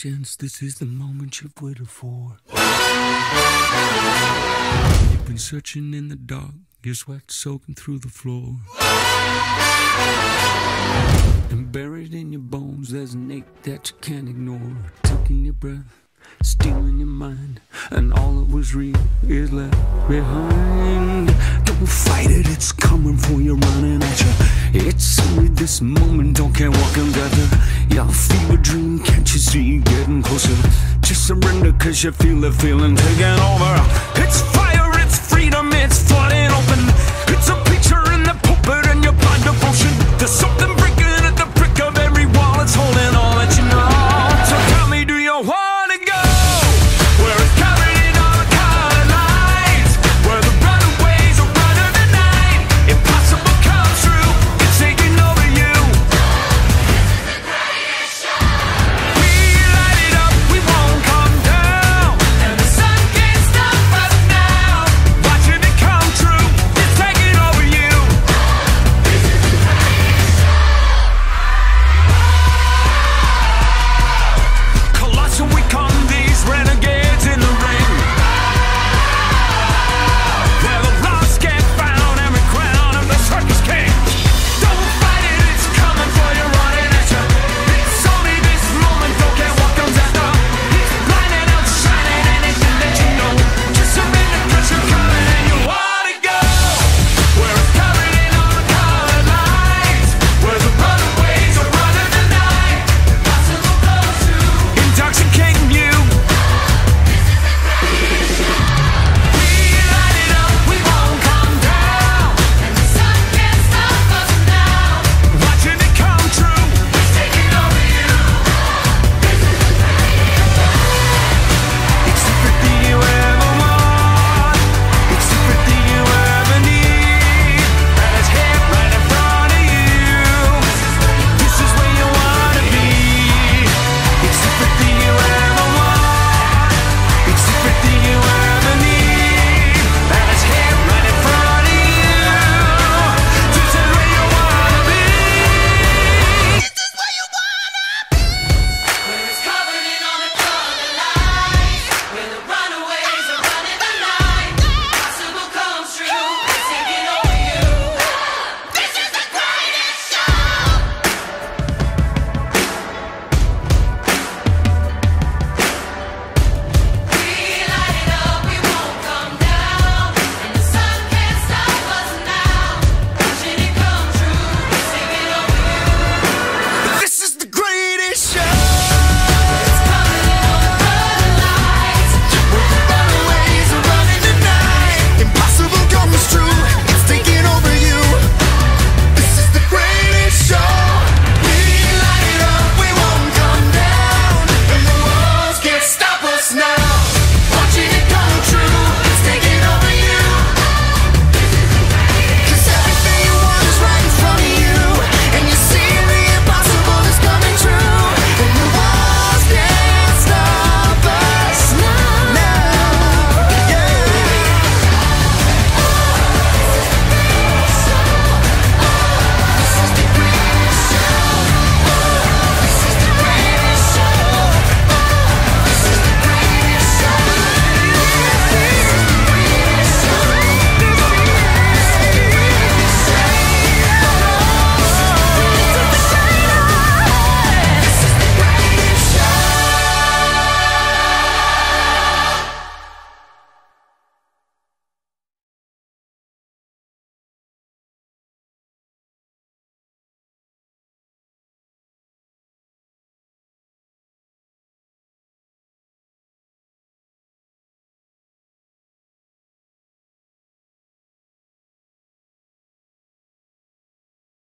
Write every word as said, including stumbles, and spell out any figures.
chance, this is the moment you've waited for. You've been searching in the dark, your sweat soaking through the floor. And buried in your bones, there's an ache that you can't ignore. Taking your breath, stealing your mind, and all that was real is left behind. Don't fight it, it's coming for you, running at you. It's only this moment, don't care what can gather. Your fever dream, can't you see, getting closer. Just surrender, cause you feel the feeling taking over.